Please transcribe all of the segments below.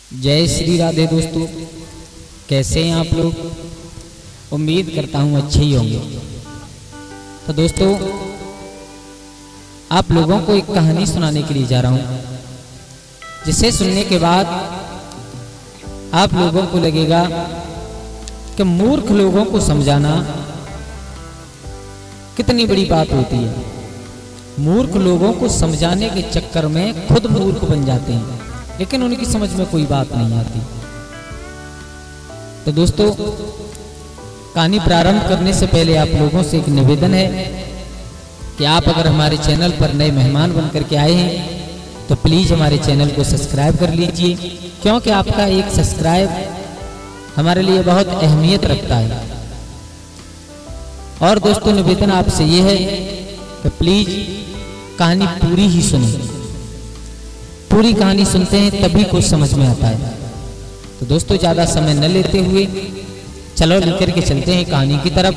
जय श्री राधे दोस्तों, कैसे हैं आप लोग। उम्मीद करता हूं अच्छे ही होंगे। तो दोस्तों, आप लोगों को एक कहानी सुनाने के लिए जा रहा हूं, जिसे सुनने के बाद आप लोगों को लगेगा कि मूर्ख लोगों को समझाना कितनी बड़ी बात होती है। मूर्ख लोगों को समझाने के चक्कर में खुद मूर्ख बन जाते हैं, लेकिन उनकी समझ में कोई बात नहीं आती। तो दोस्तों, कहानी प्रारंभ करने से पहले आप लोगों से एक निवेदन है कि आप अगर हमारे चैनल पर नए मेहमान बनकर के आए हैं तो प्लीज हमारे चैनल को सब्सक्राइब कर लीजिए, क्योंकि आपका एक सब्सक्राइब हमारे लिए बहुत अहमियत रखता है। और दोस्तों, निवेदन आपसे ये है कि प्लीज कहानी पूरी ही सुनें। पूरी कहानी सुनते हैं तभी कुछ समझ में आता है। तो दोस्तों, ज्यादा समय न लेते हुए चलो लेकर के चलते हैं कहानी की तरफ।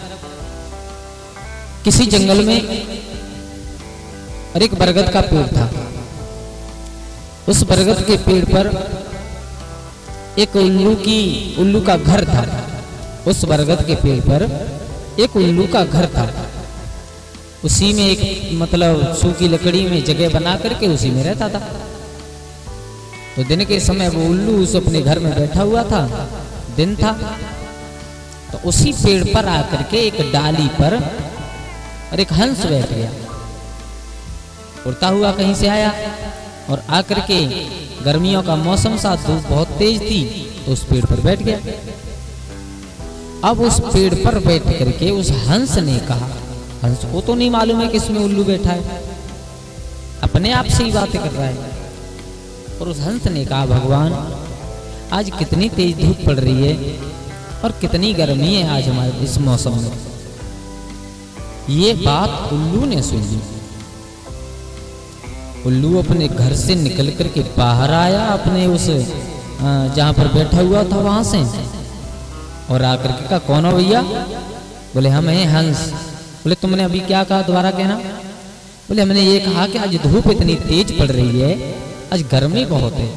किसी जंगल में और एक बरगद का पेड़ था। उस बरगद के पेड़ पर एक उल्लू का घर था। उस बरगद के पेड़ पर एक उल्लू का घर था। उसी में एक सूखी लकड़ी में जगह बना करके उसी में रहता था। तो दिन के समय वो उल्लू उस अपने घर में बैठा हुआ था। दिन था तो उसी पेड़ पर आकर के एक डाली पर और एक हंस बैठ गया। उड़ता हुआ कहीं से आया और आकर के गर्मियों का मौसम सा, धूप बहुत तेज थी, तो उस पेड़ पर बैठ गया। अब उस पेड़ पर बैठ करके उस हंस ने कहा, हंस को तो नहीं मालूम है कि इसमें उल्लू बैठा है, अपने आप से ही बातें कर रहा है। और उस हंस ने कहा, भगवान, आज कितनी तेज धूप पड़ रही है और कितनी गर्मी है आज हमारे इस मौसम में। ये बात उल्लू ने सुन ली। उल्लू अपने घर से निकल करके बाहर आया, अपने उस जहां पर बैठा हुआ था वहां से, और आकर के कहा, कौन हो भैया। बोले, हम हैं हंस। बोले, तुमने अभी क्या कहा, दोबारा कहना। बोले, हमने ये कहा कि आज धूप इतनी तेज पड़ रही है, आज गर्मी बहुत है।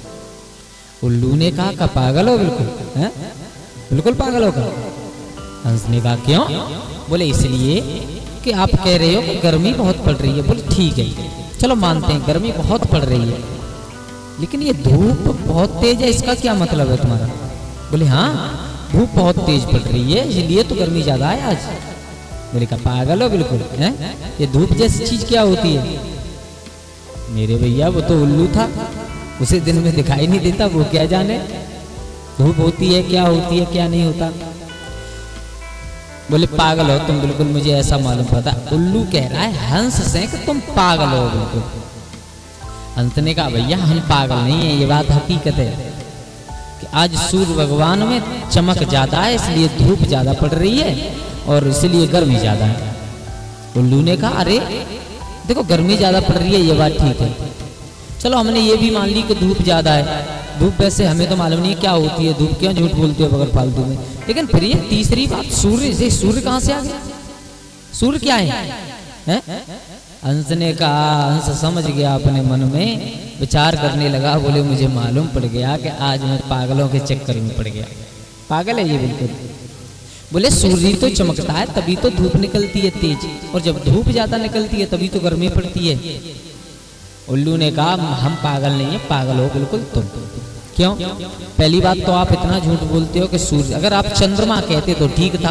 उल्लू ने कहा, पागल हो बिल्कुल, है बिल्कुल पागल हो कर। हंस ने कहा, क्यों। बोले, इसलिए कि आप कह रहे हो कि गर्मी बहुत पड़ रही है। बोले, ठीक है, चलो मानते हैं गर्मी बहुत पड़ रही है, लेकिन ये धूप बहुत तेज है, इसका क्या मतलब है तुम्हारा। बोले, हाँ, धूप बहुत तेज पड़ रही है, इसलिए तो गर्मी ज्यादा है आज। बोले, का पागल हो बिल्कुल, है ये धूप जैसी चीज क्या होती है। मेरे भैया, वो तो उल्लू था, उसे दिन में दिखाई नहीं देता, वो क्या जाने धूप होती है, क्या होती है, क्या नहीं होता। बोले, पागल हो तुम बिल्कुल, मुझे ऐसा मालूम पड़ा। उल्लू कह रहा है हंस से कि तुम पागल हो बिल्कुल। हंस ने कहा, भैया हम पागल नहीं है, ये बात हकीकत है कि आज सूर्य भगवान में चमक ज्यादा है, इसलिए धूप ज्यादा पड़ रही है और इसलिए गर्मी ज्यादा है। उल्लू ने कहा, अरे देखो, गर्मी ज्यादा पड़ रही है, ये बात ठीक है, चलो हमने ये भी मान ली कि धूप ज्यादा है। धूप वैसे हमें तो मालूम नहीं क्या होती है, धूप क्यों झूठ बोलते हो बगैर फालतू में। लेकिन फिर ये तीसरी बात, सूर्य कहां से आ गया, सूर्य क्या है? हंस ने कहा, हंस समझ गया, अपने मन में विचार करने लगा। बोले, मुझे मालूम पड़ गया कि आज मैं पागलों के चक्कर में पड़ गया। पागल है ये बिल्कुल। बोले, सूर्य तो चमकता है तभी तो धूप निकलती है तेज, और जब धूप ज्यादा निकलती है तभी तो गर्मी पड़ती है। उल्लू ने कहा, हम पागल नहीं है, पागल हो बिल्कुल तुम। क्यों। पहली बात तो आप इतना झूठ बोलते हो कि सूर्य, अगर आप चंद्रमा कहते तो ठीक था,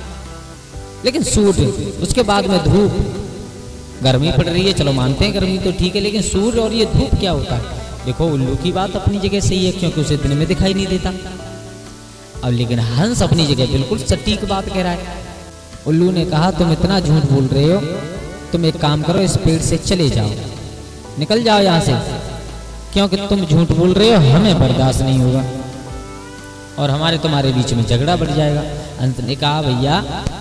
लेकिन सूर्य, उसके बाद में धूप, गर्मी पड़ रही है, चलो मानते हैं गर्मी तो ठीक है, लेकिन सूर्य और ये धूप क्या होता है। देखो, उल्लू की बात अपनी जगह सही है, क्योंकि उसे दिन में दिखाई नहीं देता। अब लेकिन हंस अपनी जगह बिल्कुल सटीक बात कह रहा है। उल्लू ने कहा, तुम इतना झूठ बोल रहे हो, तुम एक काम करो, इस पेड़ से चले जाओ, निकल जाओ यहाँ से, क्योंकि तुम झूठ बोल रहे हो, हमें बर्दाश्त नहीं होगा और हमारे तुम्हारे बीच में झगड़ा बढ़ जाएगा। अंत ने कहा, भैया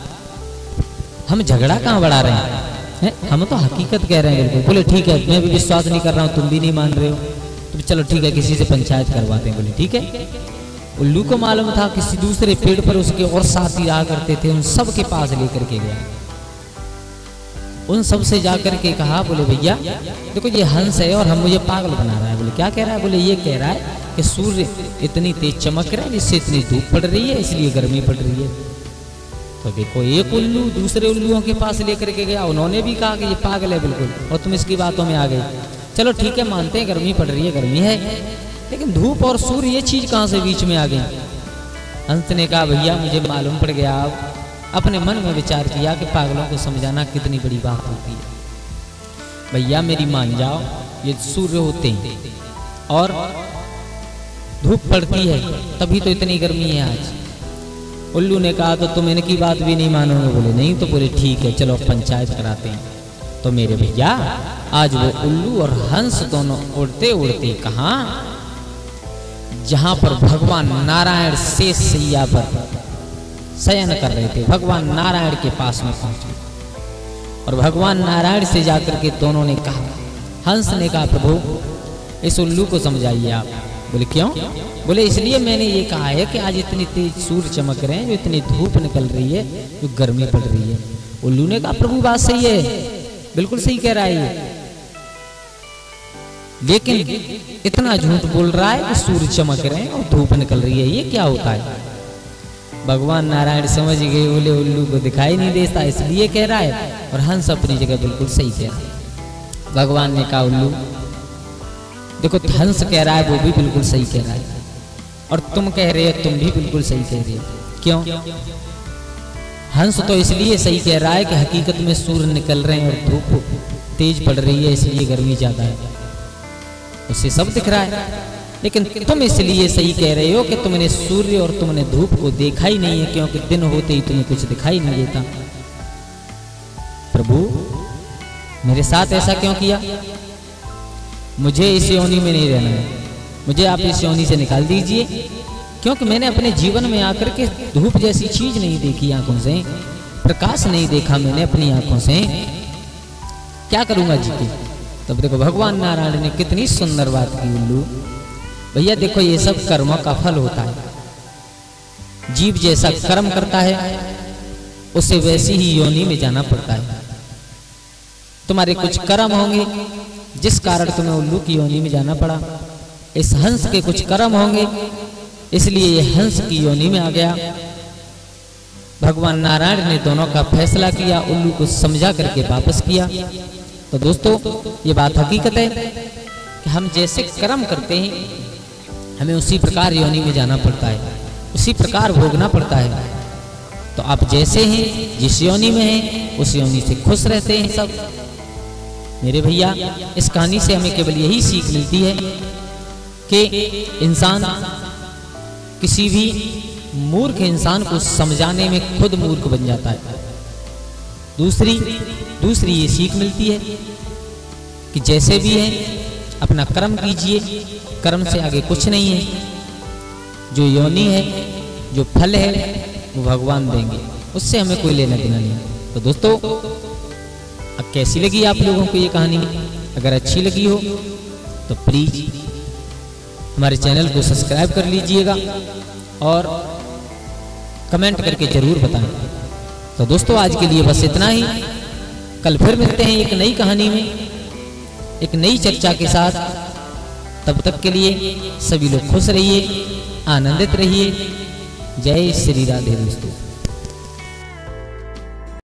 हम झगड़ा कहाँ बढ़ा रहे हैं, हम तो हकीकत कह रहे हैं बिल्कुल। बोले, ठीक है, मैं भी विश्वास नहीं कर रहा हूँ, तुम भी नहीं मान रहे हो, तो चलो ठीक है, किसी से पंचायत करवाते हैं। बोले, ठीक है। उल्लू को मालूम था किसी दूसरे पेड़ पर उसके और साथी रहा करते थे, उन सब के पास लेकर के गया। उन सब से जाकर के कहा, बोले भैया देखो ये हंस है और हम मुझे पागल बना रहा है। बोले क्या कह रहा है? बोले ये कह रहा है कि सूर्य इतनी तेज चमक रहा है जिससे इतनी धूप पड़ रही है, इसलिए गर्मी पड़ रही है। तो देखो एक उल्लू दूसरे उल्लुओं के पास लेकर के गया, उन्होंने भी कहा कि ये पागल है बिल्कुल, और तुम इसकी बातों में आ गए। चलो ठीक है, मानते हैं गर्मी पड़ रही है, गर्मी है, लेकिन धूप और सूर्य ये चीज कहाँ से बीच में आ गई। हंस ने कहा भैया मुझे मालूम पड़ गया। अब अपने मन में विचार किया कि पागलों को समझाना कितनी बड़ी बात होती है। भैया मेरी मान जाओ, ये सूर्य होते हैं और धूप पड़ती है तभी तो इतनी गर्मी है आज। उल्लू ने कहा तो तुम इनकी बात भी नहीं मानोगे? बोले नहीं। तो बोले ठीक है चलो पंचायत कराते हैं। तो मेरे भैया आज वो उल्लू और हंस दोनों उड़ते उड़ते कहाँ, जहां पर भगवान नारायण शेष सैया पर शयन कर रहे थे, भगवान नारायण के पास में पहुंचे और भगवान नारायण से जाकर के दोनों ने कहा, हंस ने कहा प्रभु इस उल्लू को समझाइए आप। बोले क्यों? बोले इसलिए मैंने ये कहा है कि आज इतनी तेज सूर्य चमक रहे हैं, जो इतनी धूप निकल रही है, जो गर्मी पड़ रही है। उल्लू ने कहा प्रभु बात सही है, बिल्कुल सही कह रहा है ये, लेकिन इतना झूठ बोल रहा है कि सूर्य चमक रहे हैं और धूप निकल रही है, ये क्या होता है? भगवान नारायण समझ गए, बोले उल्लू को दिखाई नहीं देता इसलिए कह रहा है, और हंस अपनी जगह बिल्कुल सही कह रहा है। भगवान ने कहा उल्लू देखो, हंस कह रहा है वो भी बिल्कुल सही कह रहा है, और तुम कह रहे हो तुम भी बिल्कुल सही कह रहे हो। क्यों? हंस तो इसलिए सही कह रहा है कि हकीकत में सूर्य निकल रहे हैं और धूप तेज पड़ रही है, इसलिए गर्मी ज्यादा है, उसे सब दिख रहा है। लेकिन तुम इसलिए सही कह रहे हो कि तुमने सूर्य और तुमने धूप को देखा ही नहीं है, क्योंकि दिन होते ही तुम्हें कुछ दिखाई नहीं देता। प्रभु मेरे साथ ऐसा क्यों किया? मुझे इस योनि में नहीं रहना है, मुझे आप इस योनि से निकाल दीजिए, क्योंकि मैंने अपने जीवन में आकर के धूप जैसी चीज नहीं देखी आंखों से, प्रकाश नहीं देखा मैंने अपनी आंखों से, क्या करूंगा जी के? तब देखो भगवान नारायण ने कितनी सुंदर बात की उल्लू। भैया देखो ये सब कर्मों का फल होता है, जीव जैसा कर्म करता है उसे वैसी ही योनि में जाना पड़ता है। तुम्हारे कुछ कर्म होंगे जिस कारण तुम्हें उल्लू की योनि में जाना पड़ा, इस हंस के कुछ कर्म होंगे इसलिए ये हंस की योनि में आ गया। भगवान नारायण ने दोनों का फैसला किया, उल्लू को समझा करके वापस किया। तो दोस्तों ये बात हकीकत है कि हम जैसे कर्म करते हैं हमें उसी प्रकार योनि में जाना पड़ता है, उसी प्रकार भोगना पड़ता है। तो आप जैसे हैं, जिस योनि में हैं, उस योनि से खुश रहते हैं सब। मेरे भैया इस कहानी से हमें केवल यही सीख मिलती है कि इंसान किसी भी मूर्ख इंसान को समझाने में खुद मूर्ख बन जाता है। दूसरी ये सीख मिलती है कि जैसे भी है अपना कर्म कीजिए, कर्म से आगे कुछ नहीं है, जो योनि है, जो फल है वो भगवान देंगे, उससे हमें कोई लेना देना नहीं। तो दोस्तों अब कैसी लगी आप लोगों को ये कहानी? अगर अच्छी लगी हो तो प्लीज हमारे चैनल को सब्सक्राइब कर लीजिएगा और कमेंट करके जरूर बताएं। तो दोस्तों आज के लिए बस इतना ही, कल फिर मिलते हैं एक नई कहानी में, एक नई चर्चा के साथ। तब तक के लिए सभी लोग खुश रहिए, आनंदित रहिए। जय श्री राधे दोस्तों।